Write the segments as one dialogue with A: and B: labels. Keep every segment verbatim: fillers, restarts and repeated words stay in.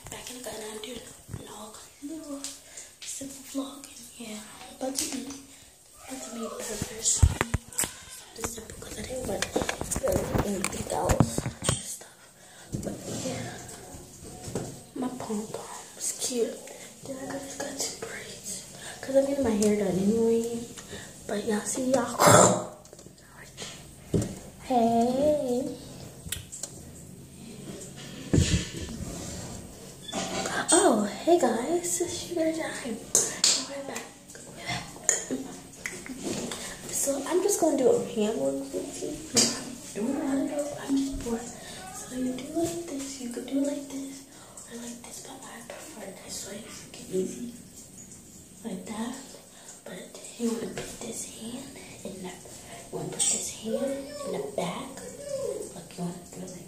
A: back in the garden. I'm doing a vlog, a little simple vlog, and yeah, I'm about to eat. I'm about to make burgers. It's simple because I didn't want really anything else stuff. But yeah, my pom pom is cute. Then I just got two braids because I'm getting my hair done anyway. But y'all see y'all. Hey. Oh, hey guys, it's your time. We're back. We're back. So I'm just gonna do a hand work with you. I don't know how to do it. I'm just bored. So you do like this. You could do like this or like this, but I prefer this way. It's easy like that. But you want to put this hand in the. You want to put this hand in the back. Like you want to do like.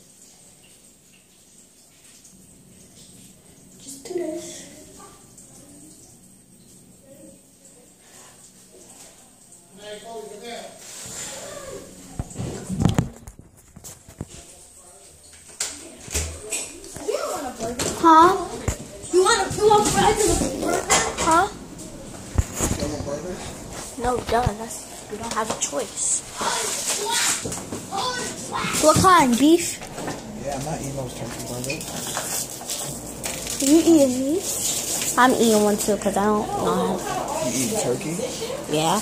A: Do this. Huh? You want to you want fries in a burger? Huh? No, duh. That's, you don't have a choice. What kind? Beef?
B: Yeah, I'm not eating those turkey burgers.
A: You eating these? I'm eating one too because I don't know how.
B: You eating turkey?
A: Yeah.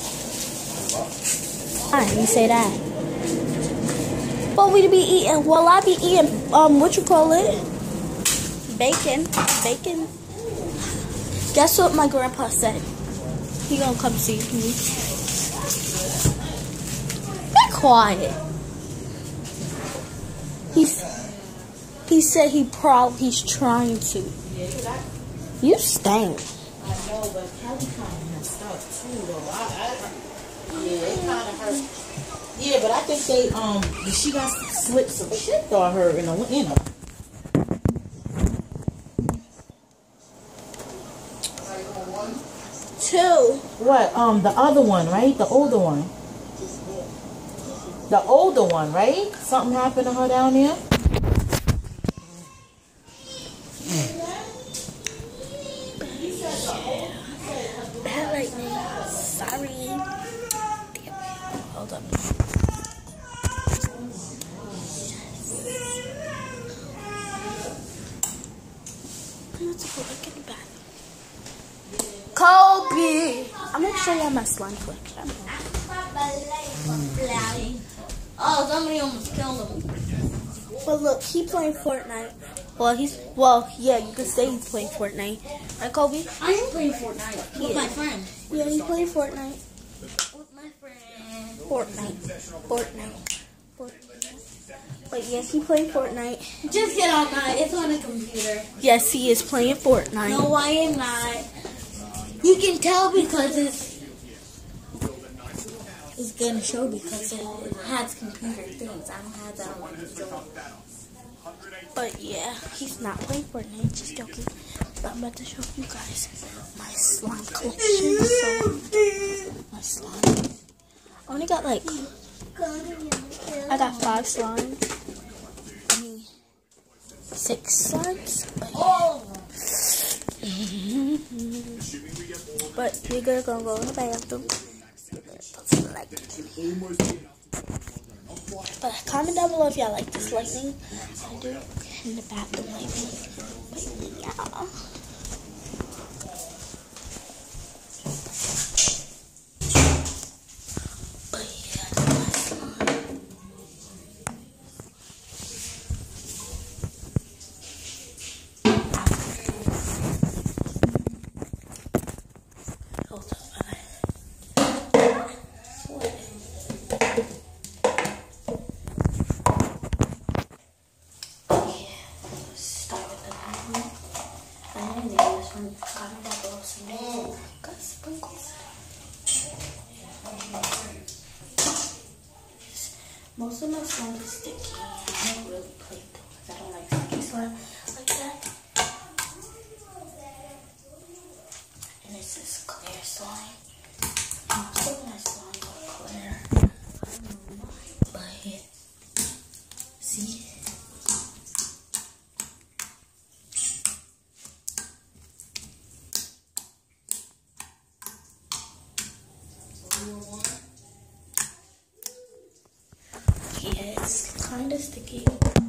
A: Alright, you say that. Well, we be eating. Well, I be eating. Um, what you call it? Bacon. Bacon. Guess what my grandpa said? He gonna come see me. Be quiet. He's. He said he probably he's trying to.
C: Yeah,
A: you stink.
C: I know, but Kelly kind of messed up too, though. I, I, yeah, it kind of hurt. Yeah, but I think they um she got slipped some shit on her in a you know.
A: Two.
C: What? Um, the other one, right? The older one. The older one, right? Something happened to her down there.
A: Bad lightning. Sorry. Hold up. Let's go look in the back. Kobe! I'm gonna show you my slime collection.
D: Oh, somebody almost killed him.
A: But look, he playing Fortnite. Well, he's well, yeah. You could say he's playing Fortnite, right, Kobe?
D: I am playing Fortnite with
A: Yeah.
D: my friend.
A: Yeah, he's playing Fortnite.
D: With my friend.
A: Fortnite, Fortnite, Fortnite. But yeah, he playing Fortnite.
D: Just get on that. It's on a computer.
A: Yes, he is playing Fortnite.
D: No, I am not. You can tell because it's it's gonna show because it has computer things. I don't have that on my computer.
A: But yeah, he's not playing Fortnite. Just joking. But I'm about to show you guys my slime collection. So my slime. I only got like I got five slimes. I mean six slimes. But,
D: Oh.
A: but we're gonna go, go in the bathroom. But comment down below if y'all like this lightning. I do in the bathroom lightning. But yeah. But yeah, hold up. Most of my slime is sticky. I don't really play though because I don't like sticky slime like that. And it's this clear slime. Most of my slime are clear. I don't know why, but see? kind of sticky.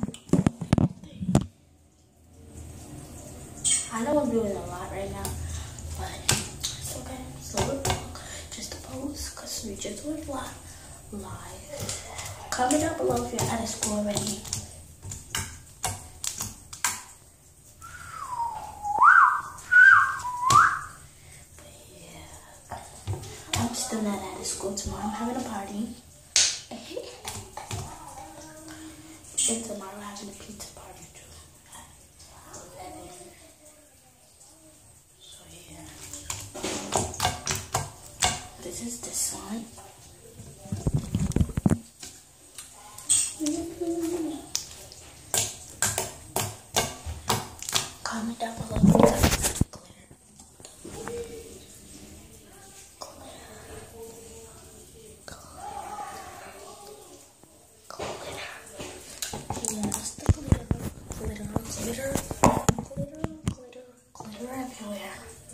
A: I know I'm doing a lot right now, but it's okay. So we're just a pose because we just went live. live. Comment down below if you're at a school already. But yeah, I'm still not at a school tomorrow. I'm having a party. And tomorrow I'm having a pizza party too. eleven. So yeah. This is the slime. Comment down below if you guys glitter. Yes, the glitter, glitter, glitter, glitter, glitter, glitter everywhere.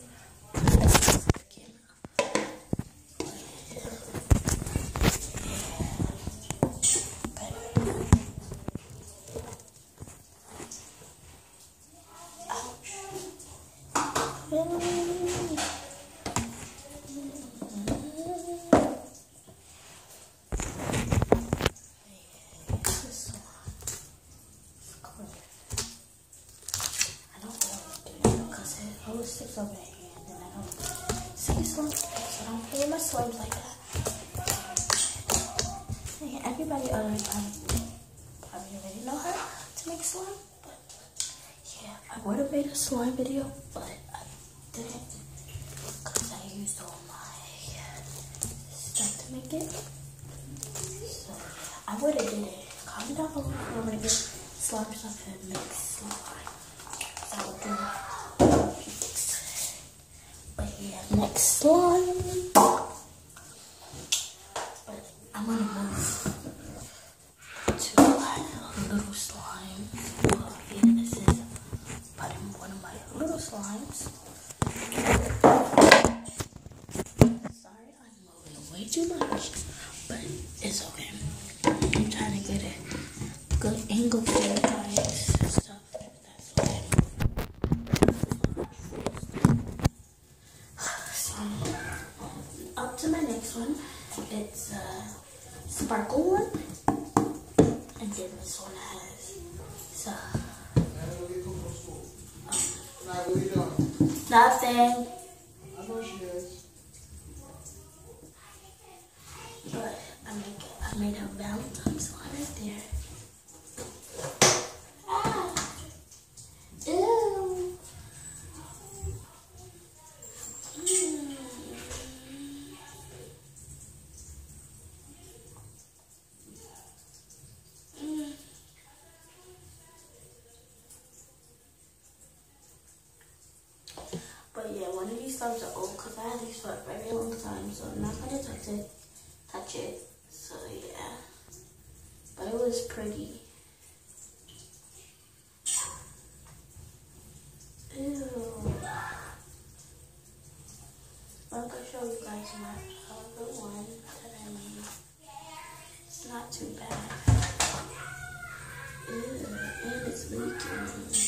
A: Sticks over my hand and I don't see slime, so I don't play with my slimes like that. And everybody already probably, probably already know how to make slime, but yeah, I would have made a slime video, but I didn't because I used all my stuff to make it. So yeah, I would have did it. Comment down below if you want me to get slime stuff and make slime. So I would do it. Yeah, next slime. But I'm gonna move to a little slime. Well, yeah, this is probably one of my little slimes. Sorry, I'm moving way too much, but it's okay. I'm trying to get a good angle for you guys and stuff. That's okay. Up to my next one, it's a sparkle one, and then this one has so, um, nothing.
B: I know she is.
A: But I make I made a Valentine's one right there. Ah, ew. Mm. But yeah, one of these slimes are old because I had these for a very long time, so I'm not gonna touch it. Touch it. So yeah, but it was pretty. Ew. I'm gonna show you guys my other one that I made. It's not too bad. Ew, and it's leaking.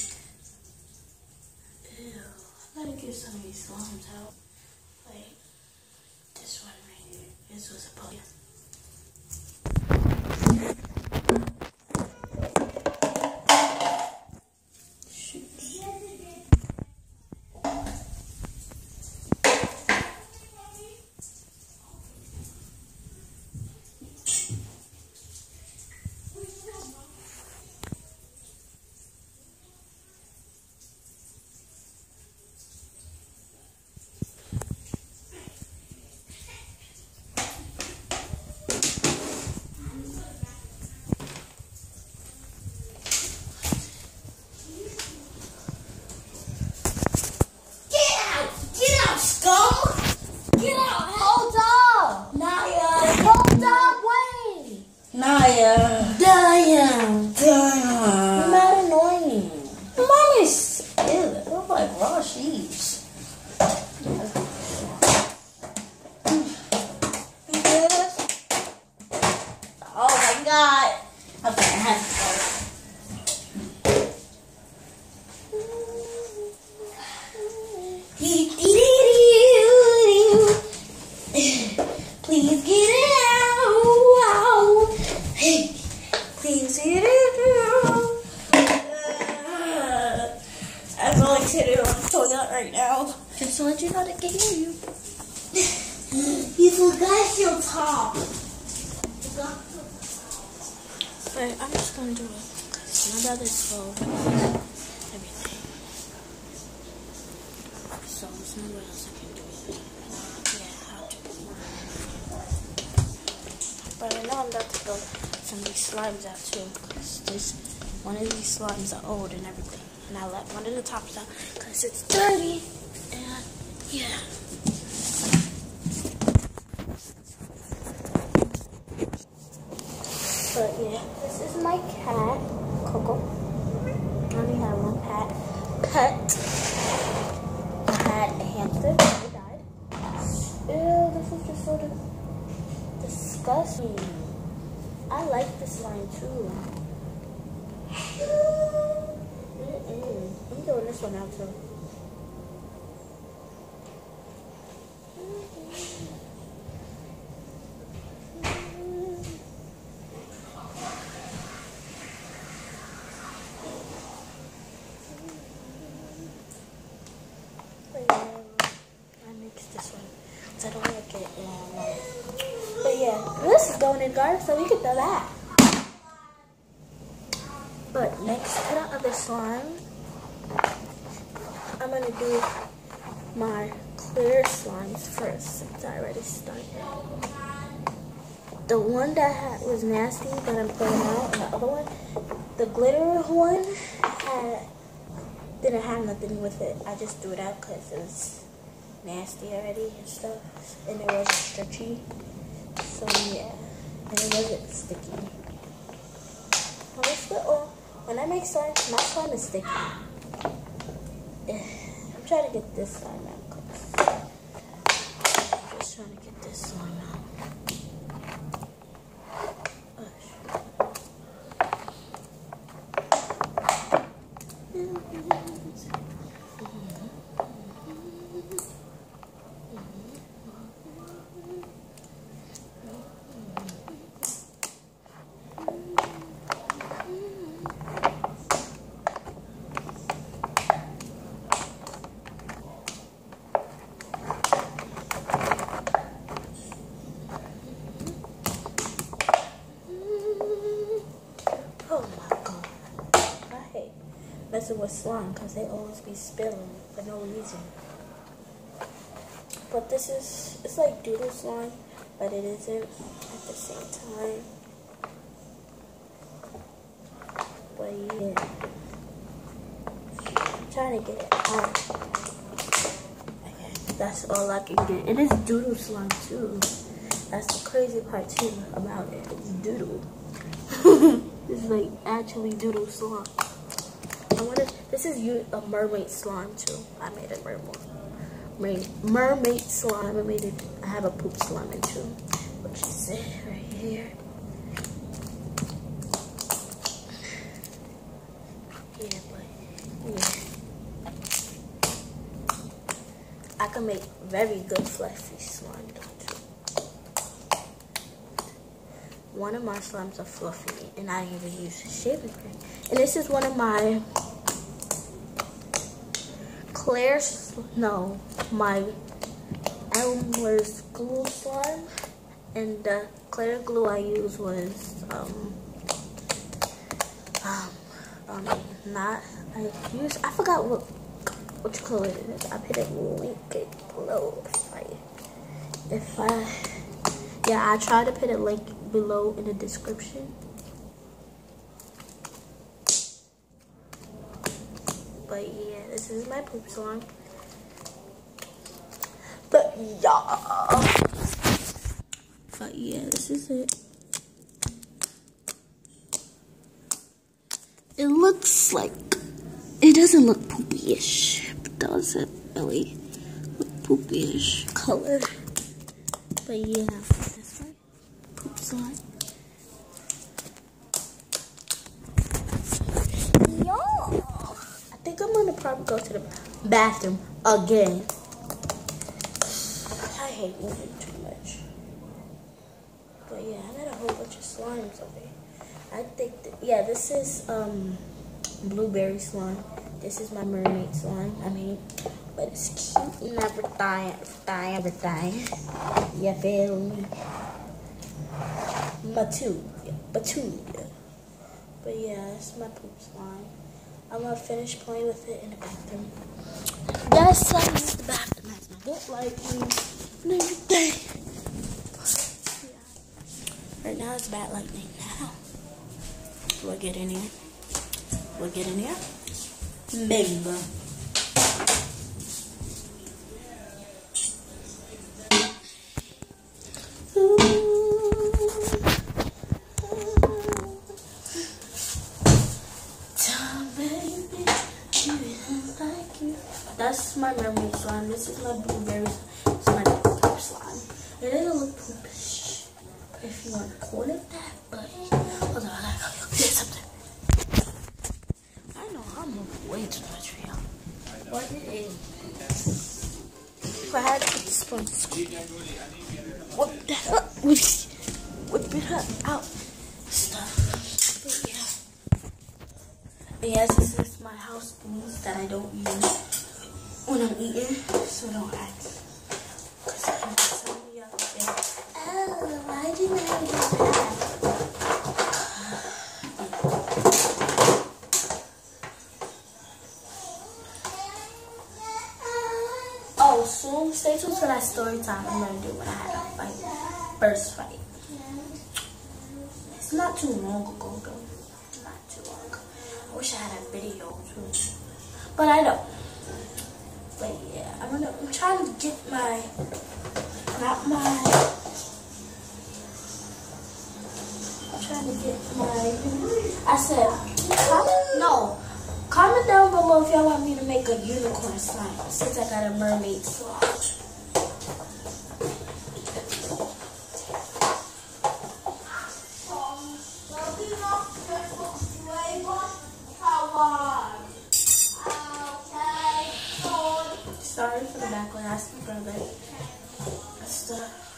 A: Ew. I gotta get some of these slimes out. Like this one right here. This was a poem. Naya.
C: Damn.
A: Damn.
C: You're mad annoying.
A: Mommy's ew, it looks like raw cheese.
C: You good? Oh my god. Okay, I have
A: somebody's hitting on the toilet right now.
D: Just to let you know they can hear you.
A: You forgot your top. But I'm just gonna do it because my brother's told everything. So there's nowhere else I can do it. Yeah, how to. But I know I'm about to build some of these slimes out too. Because this one of these slimes are old and everything. And I let one of the tops out because it's dirty. And yeah. But yeah, this is my cat, Coco. I only had one pet. Pet. I had a hamster, but it died. Ew, this is just sort of disgusting. I like this line too. Mm-mm. I'm doing this one out too. I don't want to get it long, long. But yeah, this is going in garlic, so we can throw that. But next to the other slime, I'm going to do my clear slimes first, since I already started. The one that had, was nasty that I'm throwing out, and the other one, the glitter one, had, didn't have nothing with it. I just threw it out because it was nasty already and stuff, and it wasn't stretchy, so yeah, and it wasn't sticky. Well, it's little. When I make slime, my slime is sticky. I'm trying to get this slime out, cause I'm just trying to get this slime out. Messing with slime because they always be spilling for no reason. But this is, it's like doodle slime, but it isn't at the same time. But yeah, I'm trying to get it out. Okay, that's all I can get. It is doodle slime too. That's the crazy part too about it. It's doodle. It's like actually doodle slime. I wanted, this is a mermaid slime too. I made a mermaid, mermaid slime. I made it. I have a poop slime in too, which is it right here. Yeah, but yeah, I can make very good fluffy slime though too. One of my slimes are fluffy, and I even use shaving cream. And this is one of my Claire's, no, my Elmer's glue slime, and the Claire glue I used was um um um not I used I forgot what which color it is. I put it link it below if I if I yeah I try to put a link below in the description. But yeah, this is my poop slime. But yeah. But yeah, this is it. It looks like, it doesn't look poopy-ish, does it really? Look poopy-ish color. But yeah, that's my poop slime. I think I'm gonna probably go to the bathroom again. I hate moving too much. But yeah, I got a whole bunch of slimes over here. I think that, yeah, this is um blueberry slime. This is my mermaid slime. I mean, but it's cute and everything, everything, everything. You feel me? Batu, Batu. But yeah, it's my poop slime. I'm gonna finish playing with it in the bathroom. That's how I use the bathroom. That's my book lighting and everything. Yeah. Right now it's bad lightning now. We'll get in here. We'll get in here. Big bro. That's my mermaid slime. This is my blueberries. It's my poop slime. It doesn't look poopish, if you want to call it that, but hold on, I gotta go get something. I know I'm moving way too much for y'all. What it is. If I had to put the spoon, whip that up, whip it up, out, stuff. But yeah. But yes, this is my house spoons that I don't use when I'm eating, so don't ask. Because I know some of y'all say, oh, why do you have to do that? Oh, soon, stay tuned for that story time I'm going to do when I had a fight, first fight. It's not too long ago, though. Not too long ago. I wish I had a video, too. But I don't. But yeah, I'm gonna I'm trying to get my not my I'm trying to get my I said comment, no comment down below if y'all want me to make a unicorn slime since I got a mermaid slime. Sorry for the background. Ask my brother. That's the.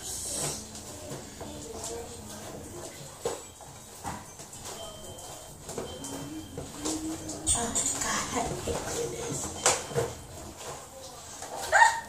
A: Oh God, I hate this. Ah!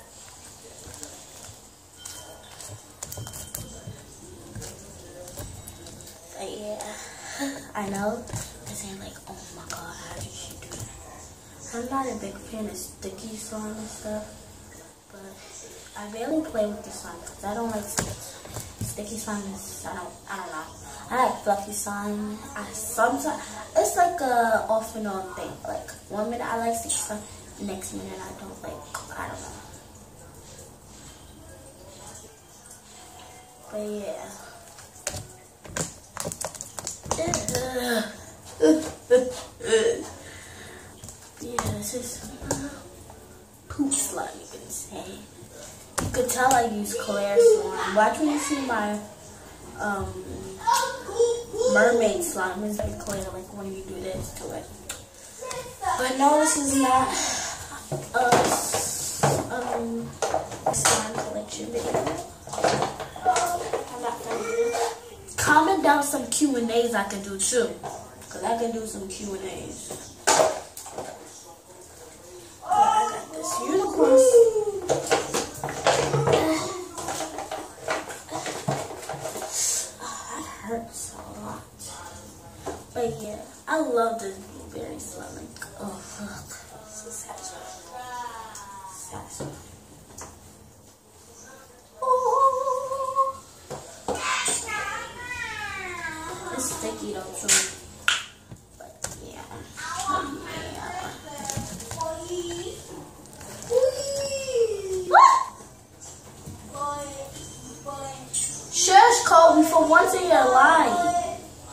A: But yeah, I know this ain't like, oh my God, how did she do that? I'm not a big fan of sticky slime and stuff, but I barely play with the slime because I don't like sticky slime. Is, I don't, I don't know. I like fluffy slime. I sometimes it's like a off and on thing. Like one minute I like sticky slime, next minute I don't like. I don't know. But yeah. Yeah, this is poop slime, you can say. You could tell I use Claire slime. Watch when you see my um, mermaid slime. It's like Claire, like when you do this to it. But no, this is not a um, slime collection video. I'm not gonna do it. Comment down some Q and A's I can do too. Because I can do some Q and A's. Unicorns. Oh, that hurts a lot. But yeah, I love this blueberry slime. Like, oh fuck. So satisfying. Satisfying. Oh. It's sticky though too. But yeah. Oh, yeah. Shush, Kobe, for once in your life.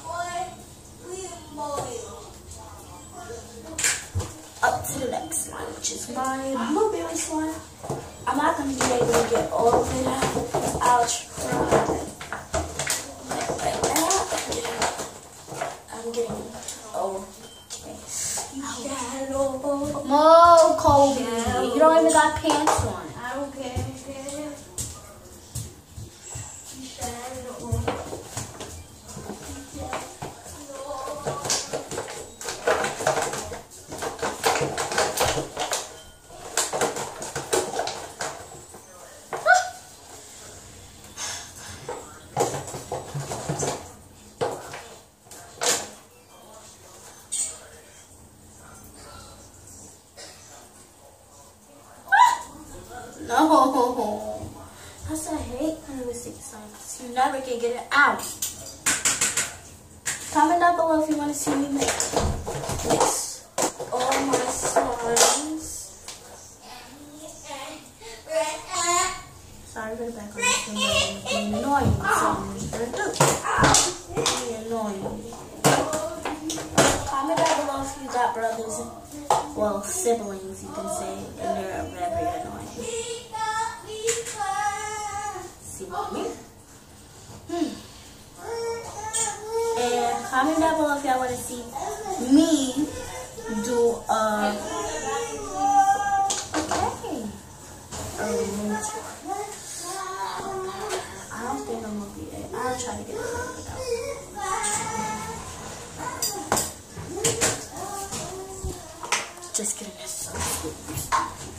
A: Up to the next slime, which is my blueberry slime. I'm not going to be able to get all of it out. I'll try. Right now, I'm getting, oh, okay. No, Kobe, you don't even got pants on.
B: I don't care.
A: No. Plus, I hate playing with sticky slime because you never can get it out. Comment down below if you want to see me make mix all my slimes. Sorry for the background. It's being annoying. So I'm just going to do. It's being annoying. Comment down below if you got brothers, well, siblings, you can say, and they're very annoying. See what I mean? Hmm. And comment down below if y'all want to see me do a okay. A room tour. I don't think I'm gonna be there. I'll try to get it figured out. Just kidding. That's so stupid.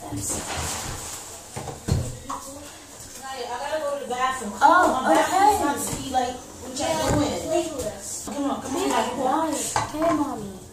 C: I gotta go to the bathroom.
A: Oh,
C: I'm back
A: okay.
C: to see like what y'all doing.
A: Playlist.
C: Come on, come on.
A: Be quiet. Okay, mommy.